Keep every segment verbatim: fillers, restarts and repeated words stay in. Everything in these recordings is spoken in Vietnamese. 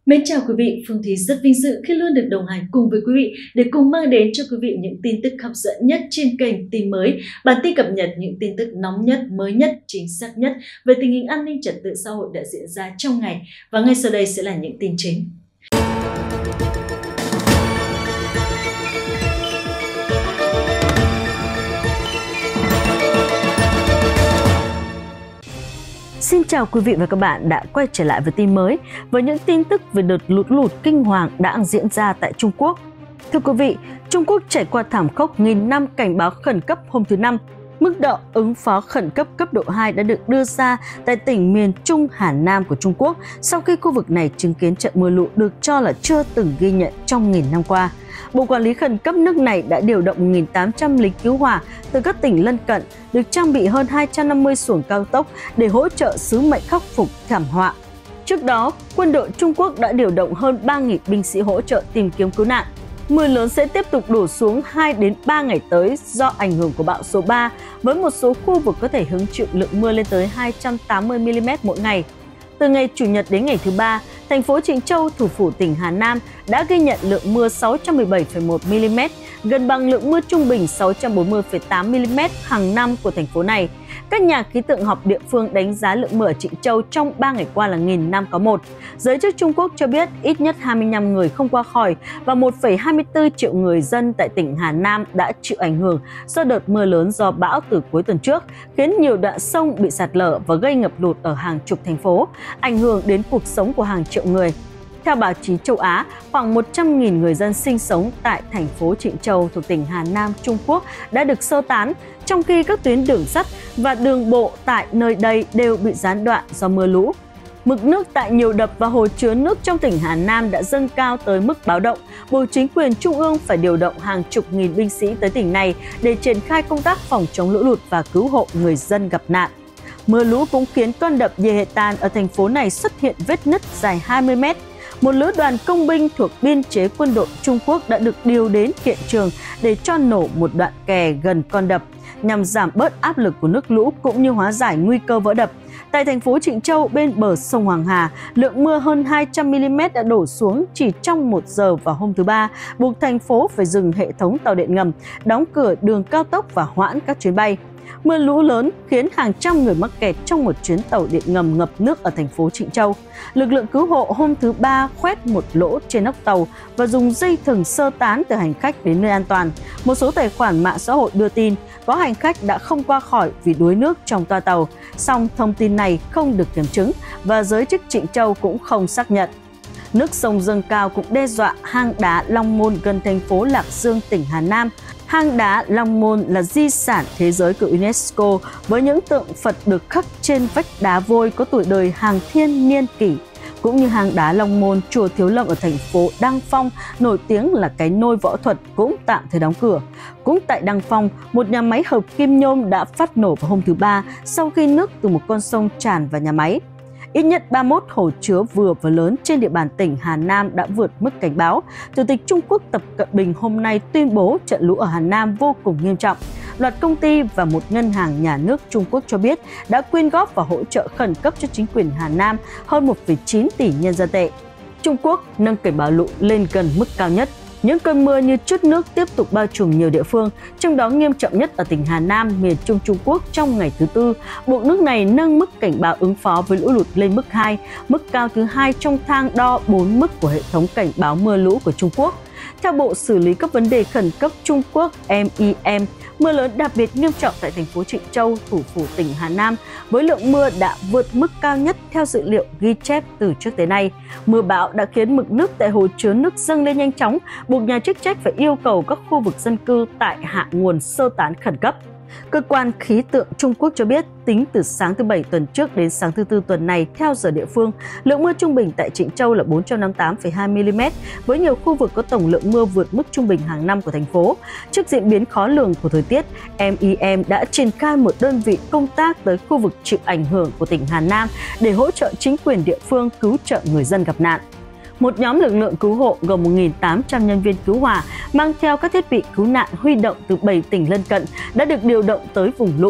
Mến chào quý vị, Phương Thúy rất vinh dự khi luôn được đồng hành cùng với quý vị để cùng mang đến cho quý vị những tin tức hấp dẫn nhất trên kênh Tin Mới, bản tin cập nhật những tin tức nóng nhất, mới nhất, chính xác nhất về tình hình an ninh trật tự xã hội đã diễn ra trong ngày. Và ngay sau đây sẽ là những tin chính. Xin chào quý vị và các bạn đã quay trở lại với Tin Mới với những tin tức về đợt lũ lụt kinh hoàng đã diễn ra tại Trung Quốc. Thưa quý vị, Trung Quốc trải qua thảm khốc nghìn năm cảnh báo khẩn cấp hôm thứ Năm. Mức độ ứng phó khẩn cấp cấp độ hai đã được đưa ra tại tỉnh miền Trung Hà Nam của Trung Quốc sau khi khu vực này chứng kiến trận mưa lũ được cho là chưa từng ghi nhận trong nghìn năm qua. Bộ Quản lý Khẩn cấp nước này đã điều động một nghìn tám trăm lính cứu hỏa từ các tỉnh lân cận, được trang bị hơn hai trăm năm mươi xuồng cao tốc để hỗ trợ sứ mệnh khắc phục thảm họa. Trước đó, quân đội Trung Quốc đã điều động hơn ba nghìn binh sĩ hỗ trợ tìm kiếm cứu nạn. Mưa lớn sẽ tiếp tục đổ xuống hai đến ba ngày tới do ảnh hưởng của bão số ba, với một số khu vực có thể hứng chịu lượng mưa lên tới hai trăm tám mươi mi-li-mét mỗi ngày. Từ ngày Chủ nhật đến ngày thứ Ba, thành phố Trịnh Châu, thủ phủ tỉnh Hà Nam, đã ghi nhận lượng mưa sáu trăm mười bảy phẩy một mi-li-mét, gần bằng lượng mưa trung bình sáu trăm bốn mươi phẩy tám mi-li-mét hàng năm của thành phố này. Các nhà khí tượng học địa phương đánh giá lượng mưa ở Trịnh Châu trong ba ngày qua là nghìn năm có một. Giới chức Trung Quốc cho biết ít nhất hai mươi lăm người không qua khỏi và một phẩy hai mươi tư triệu người dân tại tỉnh Hà Nam đã chịu ảnh hưởng do đợt mưa lớn do bão từ cuối tuần trước, khiến nhiều đoạn sông bị sạt lở và gây ngập lụt ở hàng chục thành phố, ảnh hưởng đến cuộc sống của hàng triệu người. Theo báo chí châu Á, khoảng một trăm nghìn người dân sinh sống tại thành phố Trịnh Châu thuộc tỉnh Hà Nam, Trung Quốc đã được sơ tán, trong khi các tuyến đường sắt và đường bộ tại nơi đây đều bị gián đoạn do mưa lũ. Mực nước tại nhiều đập và hồ chứa nước trong tỉnh Hà Nam đã dâng cao tới mức báo động, buộc chính quyền trung ương phải điều động hàng chục nghìn binh sĩ tới tỉnh này để triển khai công tác phòng chống lũ lụt và cứu hộ người dân gặp nạn. Mưa lũ cũng khiến con đập Yehetan ở thành phố này xuất hiện vết nứt dài hai mươi mét. Một lữ đoàn công binh thuộc biên chế quân đội Trung Quốc đã được điều đến hiện trường để cho nổ một đoạn kè gần con đập, nhằm giảm bớt áp lực của nước lũ cũng như hóa giải nguy cơ vỡ đập. Tại thành phố Trịnh Châu bên bờ sông Hoàng Hà, lượng mưa hơn hai trăm mi-li-mét đã đổ xuống chỉ trong một giờ vào hôm thứ Ba, buộc thành phố phải dừng hệ thống tàu điện ngầm, đóng cửa đường cao tốc và hoãn các chuyến bay. Mưa lũ lớn khiến hàng trăm người mắc kẹt trong một chuyến tàu điện ngầm ngập nước ở thành phố Trịnh Châu. Lực lượng cứu hộ hôm thứ Ba khoét một lỗ trên nóc tàu và dùng dây thừng sơ tán từ hành khách đến nơi an toàn. Một số tài khoản mạng xã hội đưa tin có hành khách đã không qua khỏi vì đuối nước trong toa tàu, song thông tin này không được kiểm chứng và giới chức Trịnh Châu cũng không xác nhận. Nước sông dâng cao cũng đe dọa hang đá Long Môn gần thành phố Lạc Dương, tỉnh Hà Nam. Hang đá Long Môn là di sản thế giới của UNESCO với những tượng Phật được khắc trên vách đá vôi có tuổi đời hàng thiên niên kỷ, cũng như hang đá Long Môn, chùa Thiếu Lâm ở thành phố Đăng Phong, nổi tiếng là cái nôi võ thuật, cũng tạm thời đóng cửa. Cũng tại Đăng Phong, một nhà máy hợp kim nhôm đã phát nổ vào hôm thứ Ba sau khi nước từ một con sông tràn vào nhà máy. Ít nhất ba mươi mốt hồ chứa vừa và lớn trên địa bàn tỉnh Hà Nam đã vượt mức cảnh báo. Chủ tịch Trung Quốc Tập Cận Bình hôm nay tuyên bố trận lũ ở Hà Nam vô cùng nghiêm trọng. Loạt công ty và một ngân hàng nhà nước Trung Quốc cho biết đã quyên góp và hỗ trợ khẩn cấp cho chính quyền Hà Nam hơn một phẩy chín tỷ nhân dân tệ. Trung Quốc nâng cảnh báo lũ lên gần mức cao nhất. Những cơn mưa như trút nước tiếp tục bao trùm nhiều địa phương, trong đó nghiêm trọng nhất ở tỉnh Hà Nam, miền Trung Trung Quốc trong ngày thứ Tư, buộc nước này nâng mức cảnh báo ứng phó với lũ lụt lên mức hai, mức cao thứ hai trong thang đo bốn mức của hệ thống cảnh báo mưa lũ của Trung Quốc. Theo Bộ Xử lý các vấn đề khẩn cấp Trung Quốc em i em, mưa lớn đặc biệt nghiêm trọng tại thành phố Trịnh Châu, thủ phủ tỉnh Hà Nam, với lượng mưa đã vượt mức cao nhất theo dữ liệu ghi chép từ trước tới nay. Mưa bão đã khiến mực nước tại hồ chứa nước dâng lên nhanh chóng, buộc nhà chức trách phải yêu cầu các khu vực dân cư tại hạ nguồn sơ tán khẩn cấp. Cơ quan khí tượng Trung Quốc cho biết, tính từ sáng thứ Bảy tuần trước đến sáng thứ Tư tuần này theo giờ địa phương, lượng mưa trung bình tại Trịnh Châu là bốn trăm năm mươi tám phẩy hai mi-li-mét, với nhiều khu vực có tổng lượng mưa vượt mức trung bình hàng năm của thành phố. Trước diễn biến khó lường của thời tiết, em i em đã triển khai một đơn vị công tác tới khu vực chịu ảnh hưởng của tỉnh Hà Nam để hỗ trợ chính quyền địa phương cứu trợ người dân gặp nạn. Một nhóm lực lượng cứu hộ gồm một nghìn tám trăm nhân viên cứu hỏa mang theo các thiết bị cứu nạn huy động từ bảy tỉnh lân cận đã được điều động tới vùng lũ.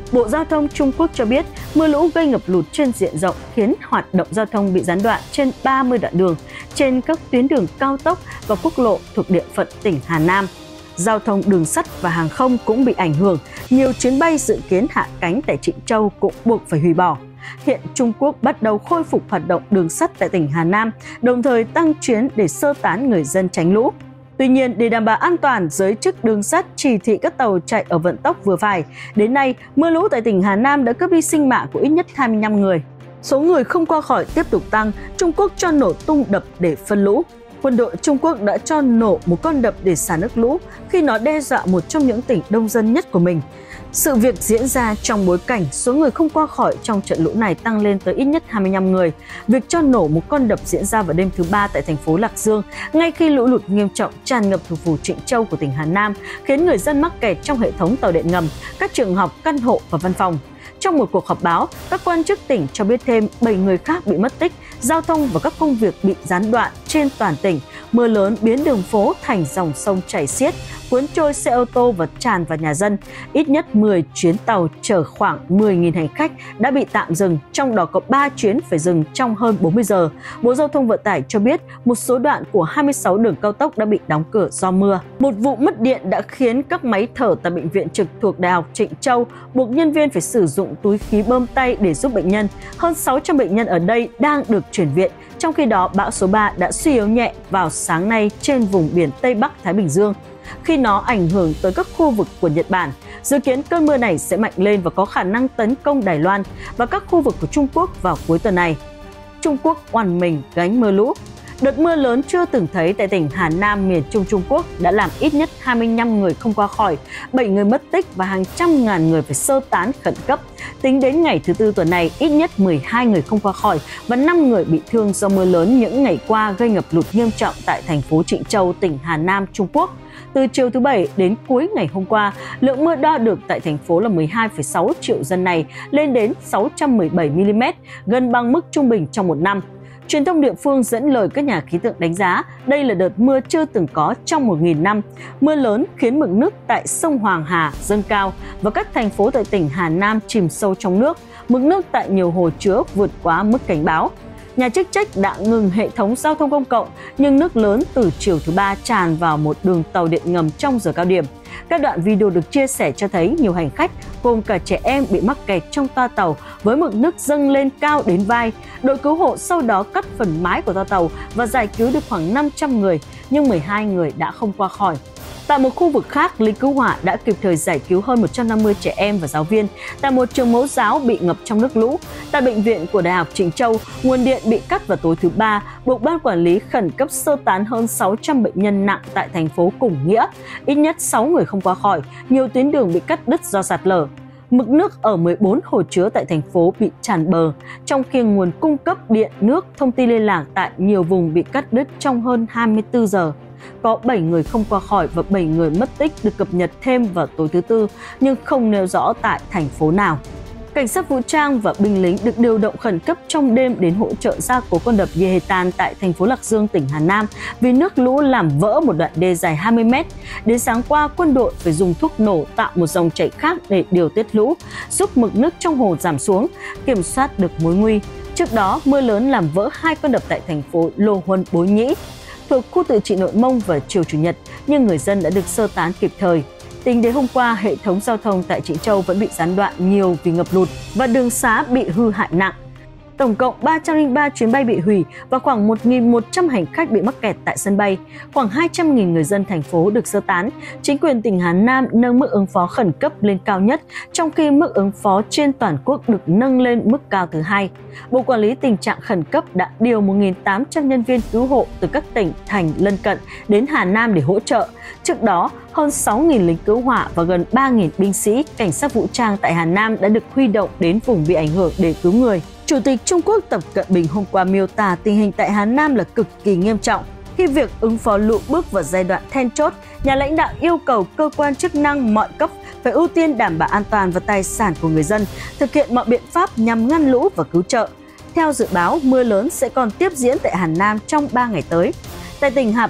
Bộ Giao thông Trung Quốc cho biết mưa lũ gây ngập lụt trên diện rộng khiến hoạt động giao thông bị gián đoạn trên ba mươi đoạn đường trên các tuyến đường cao tốc và quốc lộ thuộc địa phận tỉnh Hà Nam. Giao thông đường sắt và hàng không cũng bị ảnh hưởng, nhiều chuyến bay dự kiến hạ cánh tại Trịnh Châu cũng buộc phải hủy bỏ. Hiện Trung Quốc bắt đầu khôi phục hoạt động đường sắt tại tỉnh Hà Nam, đồng thời tăng chuyến để sơ tán người dân tránh lũ. Tuy nhiên, để đảm bảo an toàn, giới chức đường sắt chỉ thị các tàu chạy ở vận tốc vừa phải. Đến nay, mưa lũ tại tỉnh Hà Nam đã cướp đi sinh mạng của ít nhất hai mươi lăm người. Số người không qua khỏi tiếp tục tăng, Trung Quốc cho nổ tung đập để phân lũ. Quân đội Trung Quốc đã cho nổ một con đập để xả nước lũ khi nó đe dọa một trong những tỉnh đông dân nhất của mình. Sự việc diễn ra trong bối cảnh số người không qua khỏi trong trận lũ này tăng lên tới ít nhất hai mươi lăm người. Việc cho nổ một con đập diễn ra vào đêm thứ ba tại thành phố Lạc Dương, ngay khi lũ lụt nghiêm trọng tràn ngập thủ phủ Trịnh Châu của tỉnh Hà Nam, khiến người dân mắc kẹt trong hệ thống tàu điện ngầm, các trường học, căn hộ và văn phòng. Trong một cuộc họp báo, các quan chức tỉnh cho biết thêm bảy người khác bị mất tích, giao thông và các công việc bị gián đoạn trên toàn tỉnh. Mưa lớn biến đường phố thành dòng sông chảy xiết, cuốn trôi xe ô tô và tràn vào nhà dân. Ít nhất mười chuyến tàu chở khoảng mười nghìn hành khách đã bị tạm dừng, trong đó có ba chuyến phải dừng trong hơn bốn mươi giờ. Bộ Giao thông Vận tải cho biết một số đoạn của hai mươi sáu đường cao tốc đã bị đóng cửa do mưa. Một vụ mất điện đã khiến các máy thở tại bệnh viện trực thuộc Đại học Trịnh Châu buộc nhân viên phải sử dụng túi khí bơm tay để giúp bệnh nhân. Hơn sáu trăm bệnh nhân ở đây đang được chuyển viện. Trong khi đó, bão số ba đã suy yếu nhẹ vào sáng nay trên vùng biển Tây Bắc Thái Bình Dương. Khi nó ảnh hưởng tới các khu vực của Nhật Bản, dự kiến cơn mưa này sẽ mạnh lên và có khả năng tấn công Đài Loan và các khu vực của Trung Quốc vào cuối tuần này. Trung Quốc oằn mình gánh mưa lũ. Đợt mưa lớn chưa từng thấy tại tỉnh Hà Nam, miền Trung Trung Quốc đã làm ít nhất hai mươi lăm người không qua khỏi, bảy người mất tích và hàng trăm ngàn người phải sơ tán khẩn cấp. Tính đến ngày thứ Tư tuần này, ít nhất mười hai người không qua khỏi và năm người bị thương do mưa lớn những ngày qua gây ngập lụt nghiêm trọng tại thành phố Trịnh Châu, tỉnh Hà Nam, Trung Quốc. Từ chiều thứ Bảy đến cuối ngày hôm qua, lượng mưa đo được tại thành phố là mười hai phẩy sáu triệu dân này lên đến sáu trăm mười bảy mi li mét, gần bằng mức trung bình trong một năm. Truyền thông địa phương dẫn lời các nhà khí tượng đánh giá đây là đợt mưa chưa từng có trong một nghìn năm. Mưa lớn khiến mực nước tại sông Hoàng Hà dâng cao và các thành phố tại tỉnh Hà Nam chìm sâu trong nước. Mực nước tại nhiều hồ chứa vượt quá mức cảnh báo. Nhà chức trách đã ngừng hệ thống giao thông công cộng, nhưng nước lớn từ chiều thứ Ba tràn vào một đường tàu điện ngầm trong giờ cao điểm. Các đoạn video được chia sẻ cho thấy nhiều hành khách, gồm cả trẻ em, bị mắc kẹt trong toa tàu với mực nước dâng lên cao đến vai. Đội cứu hộ sau đó cắt phần mái của toa tàu và giải cứu được khoảng năm trăm người, nhưng mười hai người đã không qua khỏi. Tại một khu vực khác, lính cứu hỏa đã kịp thời giải cứu hơn một trăm năm mươi trẻ em và giáo viên tại một trường mẫu giáo bị ngập trong nước lũ. Tại bệnh viện của Đại học Trịnh Châu, nguồn điện bị cắt vào tối thứ Ba, buộc ban quản lý khẩn cấp sơ tán hơn sáu trăm bệnh nhân nặng tại thành phố Củng Nghĩa. Ít nhất sáu người không qua khỏi, nhiều tuyến đường bị cắt đứt do sạt lở. Mực nước ở mười bốn hồ chứa tại thành phố bị tràn bờ, trong khi nguồn cung cấp điện, nước, thông tin liên lạc tại nhiều vùng bị cắt đứt trong hơn hai mươi tư giờ. Có bảy người không qua khỏi và bảy người mất tích được cập nhật thêm vào tối thứ Tư, nhưng không nêu rõ tại thành phố nào. Cảnh sát vũ trang và binh lính được điều động khẩn cấp trong đêm đến hỗ trợ gia cố con đập Yehetan tại thành phố Lạc Dương, tỉnh Hà Nam vì nước lũ làm vỡ một đoạn đê dài hai mươi mét. Đến sáng qua, quân đội phải dùng thuốc nổ tạo một dòng chảy khác để điều tiết lũ, giúp mực nước trong hồ giảm xuống, kiểm soát được mối nguy. Trước đó, mưa lớn làm vỡ hai con đập tại thành phố Lô Huân, Bối Nhĩ, thuộc khu tự trị Nội Mông vào chiều Chủ nhật, nhưng người dân đã được sơ tán kịp thời. Tính đến hôm qua, hệ thống giao thông tại Trịnh Châu vẫn bị gián đoạn nhiều vì ngập lụt và đường xá bị hư hại nặng. Tổng cộng ba trăm lẻ ba chuyến bay bị hủy và khoảng một nghìn một trăm hành khách bị mắc kẹt tại sân bay. Khoảng hai trăm nghìn người dân thành phố được sơ tán. Chính quyền tỉnh Hà Nam nâng mức ứng phó khẩn cấp lên cao nhất, trong khi mức ứng phó trên toàn quốc được nâng lên mức cao thứ hai. Bộ Quản lý Tình trạng Khẩn cấp đã điều một nghìn tám trăm nhân viên cứu hộ từ các tỉnh, thành lân cận đến Hà Nam để hỗ trợ. Trước đó, hơn sáu nghìn lính cứu hỏa và gần ba nghìn binh sĩ, cảnh sát vũ trang tại Hà Nam đã được huy động đến vùng bị ảnh hưởng để cứu người. Chủ tịch Trung Quốc Tập Cận Bình hôm qua miêu tả tình hình tại Hà Nam là cực kỳ nghiêm trọng. Khi việc ứng phó lũ bước vào giai đoạn then chốt, nhà lãnh đạo yêu cầu cơ quan chức năng mọi cấp phải ưu tiên đảm bảo an toàn và tài sản của người dân, thực hiện mọi biện pháp nhằm ngăn lũ và cứu trợ. Theo dự báo, mưa lớn sẽ còn tiếp diễn tại Hà Nam trong ba ngày tới. Tại tỉnh Hà Bắc,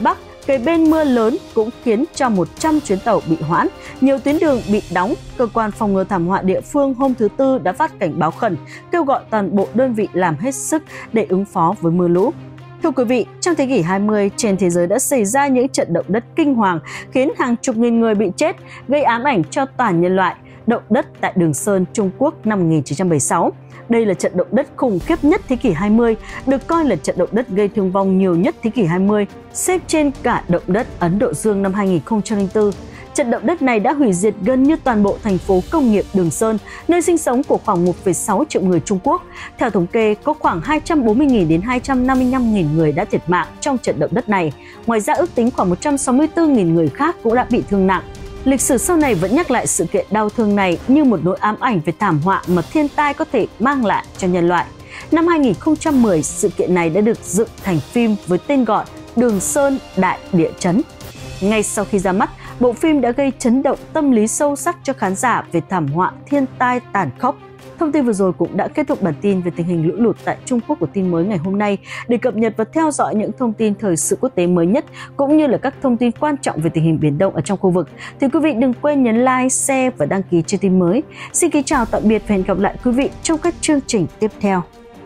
Kề bên mưa lớn cũng khiến cho một trăm chuyến tàu bị hoãn, nhiều tuyến đường bị đóng. Cơ quan phòng ngừa thảm họa địa phương hôm thứ Tư đã phát cảnh báo khẩn, kêu gọi toàn bộ đơn vị làm hết sức để ứng phó với mưa lũ. Thưa quý vị, trong thế kỷ hai mươi, trên thế giới đã xảy ra những trận động đất kinh hoàng khiến hàng chục nghìn người bị chết, gây ám ảnh cho toàn nhân loại. Động đất tại Đường Sơn, Trung Quốc năm một nghìn chín trăm bảy mươi sáu. Đây là trận động đất khủng khiếp nhất thế kỷ hai mươi, được coi là trận động đất gây thương vong nhiều nhất thế kỷ hai mươi, xếp trên cả động đất Ấn Độ Dương năm hai nghìn không trăm lẻ bốn. Trận động đất này đã hủy diệt gần như toàn bộ thành phố công nghiệp Đường Sơn, nơi sinh sống của khoảng một phẩy sáu triệu người Trung Quốc. Theo thống kê, có khoảng hai trăm bốn mươi nghìn đến hai trăm năm mươi lăm nghìn người đã thiệt mạng trong trận động đất này. Ngoài ra, ước tính khoảng một trăm sáu mươi tư nghìn người khác cũng đã bị thương nặng. Lịch sử sau này vẫn nhắc lại sự kiện đau thương này như một nỗi ám ảnh về thảm họa mà thiên tai có thể mang lại cho nhân loại. Năm hai nghìn không trăm mười, sự kiện này đã được dựng thành phim với tên gọi Đường Sơn Đại Địa Chấn. Ngay sau khi ra mắt, bộ phim đã gây chấn động tâm lý sâu sắc cho khán giả về thảm họa thiên tai tàn khốc. Thông tin vừa rồi cũng đã kết thúc bản tin về tình hình lũ lụt tại Trung Quốc của tin mới ngày hôm nay. Để cập nhật và theo dõi những thông tin thời sự quốc tế mới nhất cũng như là các thông tin quan trọng về tình hình biển Đông ở trong khu vực, thì quý vị đừng quên nhấn like, share và đăng ký trên tin mới. Xin kính chào tạm biệt và hẹn gặp lại quý vị trong các chương trình tiếp theo.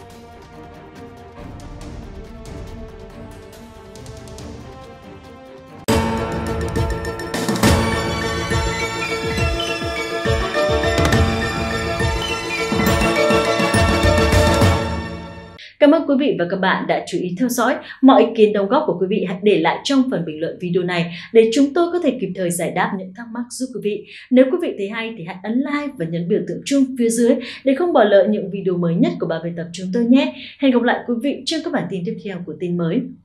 Cảm ơn quý vị và các bạn đã chú ý theo dõi. Mọi ý kiến đóng góp của quý vị hãy để lại trong phần bình luận video này để chúng tôi có thể kịp thời giải đáp những thắc mắc giúp quý vị. Nếu quý vị thấy hay thì hãy ấn like và nhấn biểu tượng chuông phía dưới để không bỏ lỡ những video mới nhất của Ba Bài Tập chúng tôi nhé. Hẹn gặp lại quý vị trong các bản tin tiếp theo của tin mới.